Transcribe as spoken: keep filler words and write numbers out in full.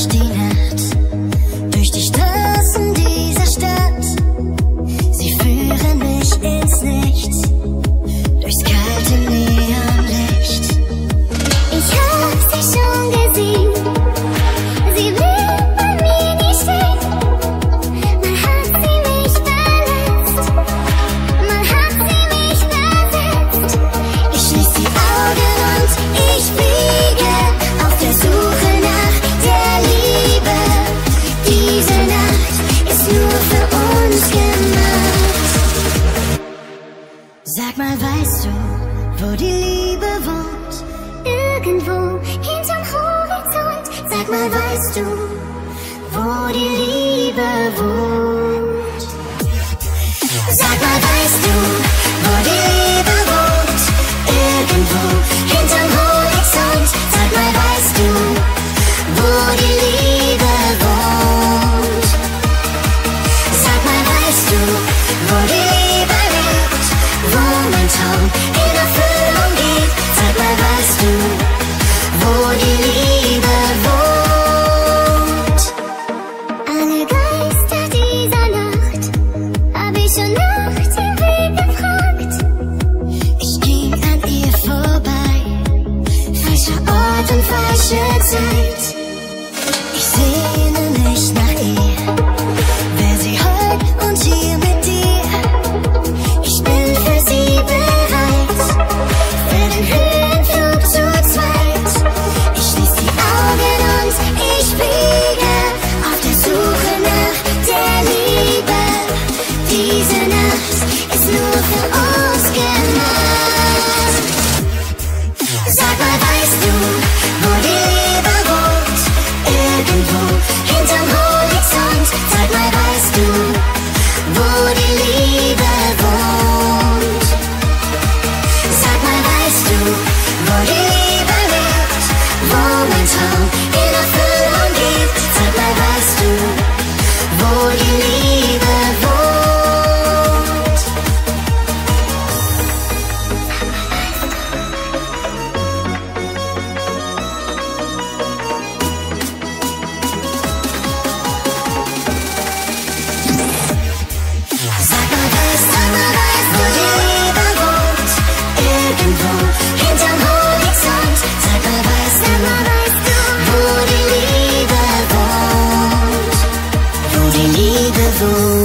durch die Nacht, durch die Straßen dieser Stadt. Sie führen mich ins Nichts, durchs kalte Neonlicht. Ich hab sie schon gesehen, sie will bei mir nie stehen. Mal hat sie mich verletzt, mal hat sie mich versetzt. Ich schließ die Augen und ich fliege auf der Suche nach der Liebe. Diese Nacht ist nur für uns gemacht. Sag mal, weißt du, wo die Liebe wohnt? Irgendwo hinterm Horizont. Sag mal, weißt du, wo die Liebe wohnt? Sag mal, weißt du, wo die Liebe wohnt? Irgendwo hinterm Horizont. Sag mal, weißt du, wo die Liebe wohnt? Sag mal, weißt du, wo die Liebe lebt? Wo mein Traum in Erfüllung geht? Sag mal, weißt du, wo die Liebe wohnt? Alle Geister dieser Nacht hab ich schon nach dem Weg gefragt. Ich ging an ihr vorbei, falscher Ort und falsche Zeit. Ich sehne mich nach ihr, wär sie heut und hier mit dir. Ich bin für sie bereit, für den Höhenflug zu zweit. Ich schließ die Augen und ich fliege auf der Suche nach der Liebe. Diese Nacht ist nur für uns gemacht. Sag mal, weißt du, wo die Liebe wohnt? Irgendwo hinterm Horizont. Sag mal, weißt du, wo die Liebe wohnt? Sag mal, weißt du, wo die Liebe lebt? Wo mein Traum in Erfüllung geht? Sag mal, weißt du, wo die Liebe wohnt? Sag mal, weißt du, wo die Liebe wohnt? Irgendwo hinterm Horizont. Sag mal, weißt du, wo die Liebe wohnt? Wo die Liebe wohnt?